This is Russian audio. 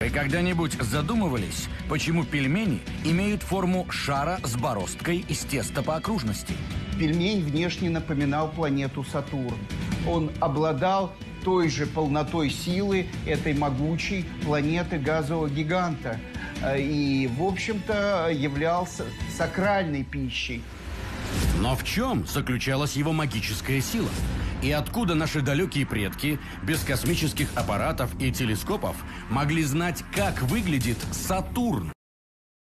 Вы когда-нибудь задумывались, почему пельмени имеют форму шара с бороздкой из теста по окружности? Пельмень внешне напоминал планету Сатурн. Он обладал той же полнотой силы этой могучей планеты газового гиганта. И, в общем-то, являлся сакральной пищей. Но в чем заключалась его магическая сила? И откуда наши далекие предки без космических аппаратов и телескопов могли знать, как выглядит Сатурн?